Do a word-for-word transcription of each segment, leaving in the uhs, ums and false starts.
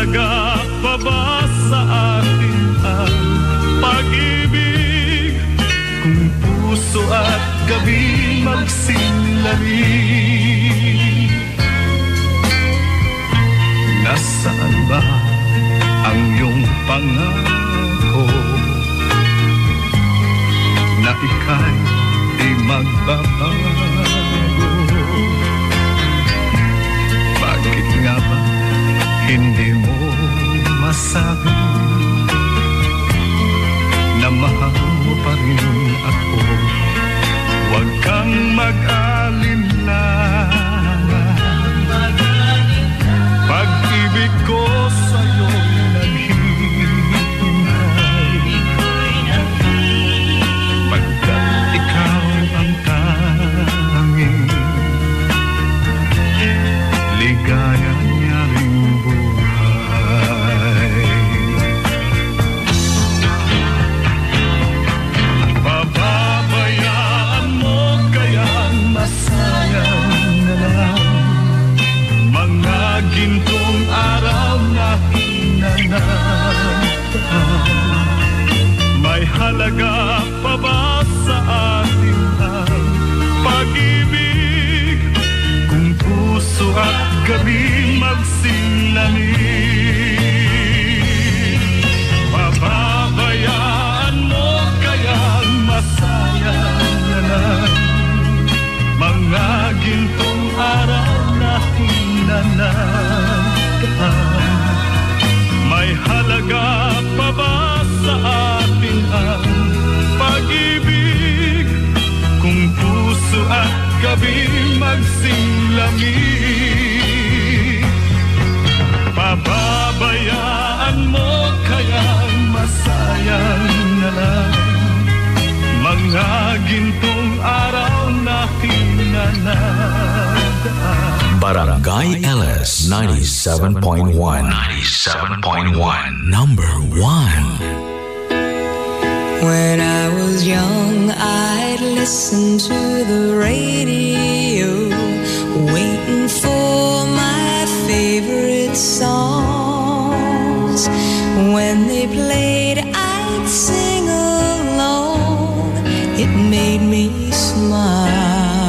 halaga pa ba sa atin ang pag-ibig? Kung puso at gabi magsilari, nasaan ba ang iyong pangako na ika'y di magbabago? Bakit nga ba hindi mo masabi na mahal mo pa rin ako? Huwag kang mag-alinlangan, pag-ibig ko sa'yo'y naghihintay, pagkat ikaw ang tanging ligaya niya ring buhay. Pababayaan mo kayang masayang na lang mga gintong araw na hinanaptaan. May halaga pa ba sa atin ang pag-ibig? Kung puso at gabi magsilani, pababayaan mo kayang masayang na lang mga gintong araw na hinanaptaan. May halaga pa ba sa atin ang pag-ibig? Kung puso at gabi magsilami, pababayaan mo kayang masayang na lang mga gintong araw na hinanaptaan. Barangay L S ninety-seven point one. ninety-seven point one. Number one. When I was young, I'd listen to the radio, waiting for my favorite songs. When they played, I'd sing along. It made me smile.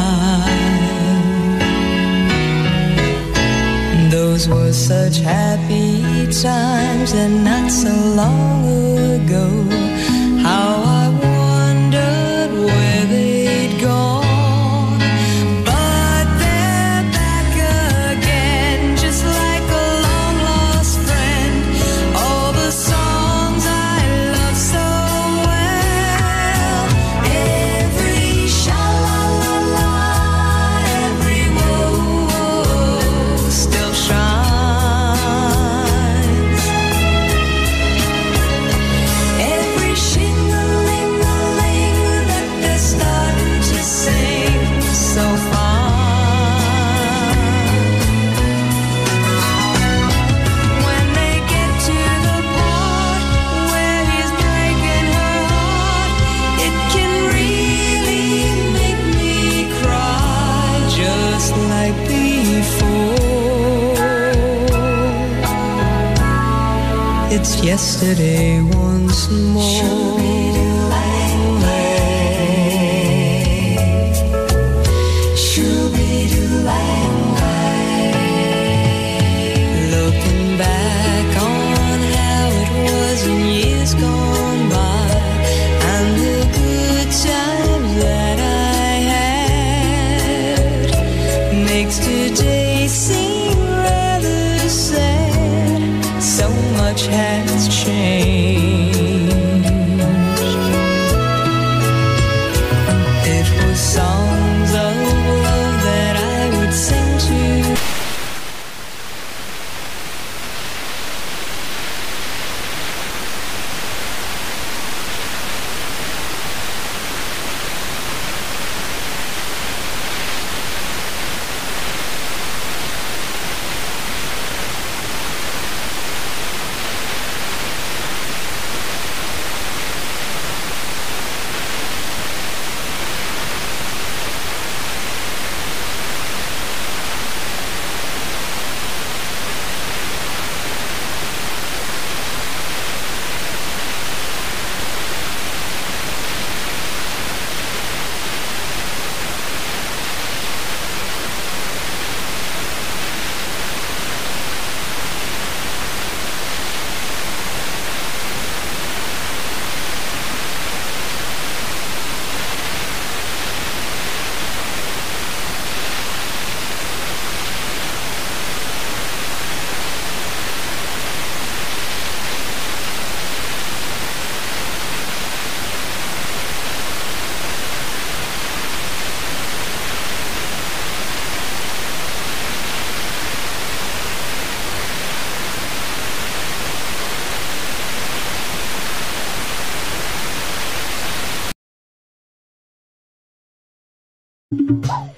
Those were such happy times, and not so long ago. How I wondered where they'd gone. But they're back again, just like a long-lost friend. All the songs I love so well. Every sha-la-la-la, every whoa-whoa still shines. Every shing-a-ling-a-ling that they're starting to sing so fine. When they get to the part where he's breaking her heart, it can really make me cry, just like before. It's yesterday once more. Looking back on how it was in years gone by, and the good times that I had, makes today seem rather sad. So much has changed. It was songs of love that I would sing to. Bye.